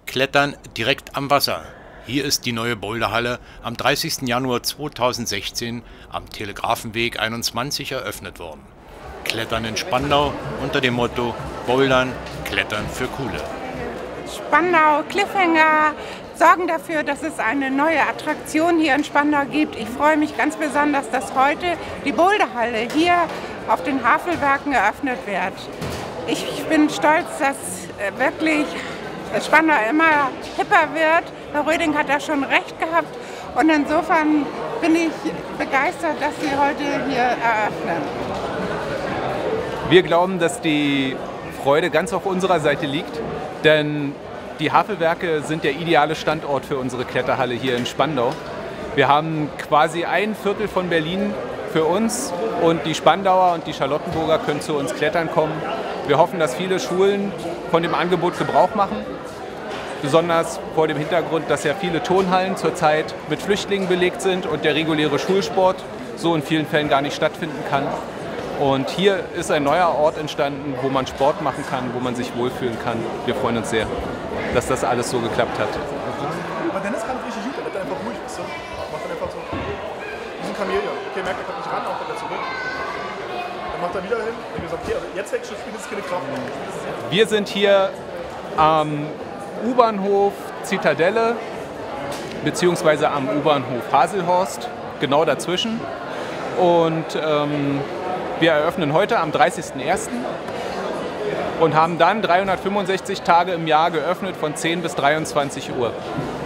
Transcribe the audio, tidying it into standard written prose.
Klettern direkt am Wasser. Hier ist die neue Boulderhalle am 30. Januar 2016 am Telegrafenweg 21 eröffnet worden. Klettern in Spandau unter dem Motto Bouldern, Klettern für Coole. Spandau Cliffhanger sorgen dafür, dass es eine neue Attraktion hier in Spandau gibt. Ich freue mich ganz besonders, dass heute die Boulderhalle hier auf den Havelwerken eröffnet wird. Ich bin stolz, dass wirklich Spandau immer hipper wird. Herr Röding hat da schon recht gehabt und insofern bin ich begeistert, dass Sie heute hier eröffnen. Wir glauben, dass die Freude ganz auf unserer Seite liegt, denn die Havelwerke sind der ideale Standort für unsere Kletterhalle hier in Spandau. Wir haben quasi ein Viertel von Berlin für uns und die Spandauer und die Charlottenburger können zu uns klettern kommen. Wir hoffen, dass viele Schulen von dem Angebot Gebrauch machen, besonders vor dem Hintergrund, dass ja viele Turnhallen zurzeit mit Flüchtlingen belegt sind und der reguläre Schulsport so in vielen Fällen gar nicht stattfinden kann. Und hier ist ein neuer Ort entstanden, wo man Sport machen kann, wo man sich wohlfühlen kann. Wir freuen uns sehr, dass das alles so geklappt hat. Aber Dennis kann richtig gut, damit er einfach ruhig ist. Macht dann einfach so. Wie ein Chamäleon. Okay, merkt, er kommt nicht ran, auch wieder zurück. Dann macht er wieder hin. Und wir sagen, okay, jetzt Action spielt es keine Kraft. Wir sind hier am U-Bahnhof Zitadelle beziehungsweise am U-Bahnhof Haselhorst, genau dazwischen. Und wir eröffnen heute am 30.01. und haben dann 365 Tage im Jahr geöffnet von 10 bis 23 Uhr.